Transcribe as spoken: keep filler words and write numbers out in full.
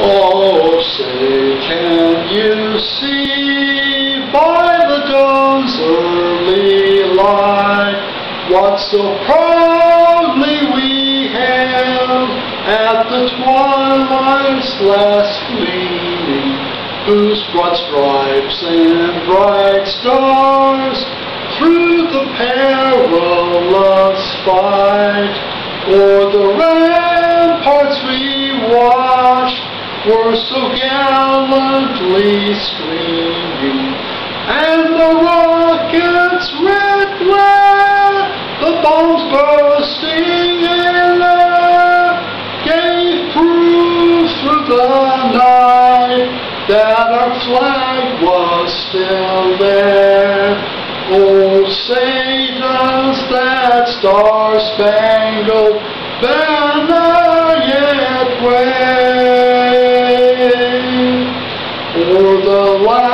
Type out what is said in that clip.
Oh, say, can you see by the dawn's early light what so proudly we hailed at the twilight's last gleaming, whose broad stripes and bright stars through the perilous fight o'er the ramparts we watched were so gallantly streaming, and the rocket's red glare, the bombs bursting in air, gave proof through the night that our flag was still there. Oh, say does that star-spangled banner yet wave o'er the land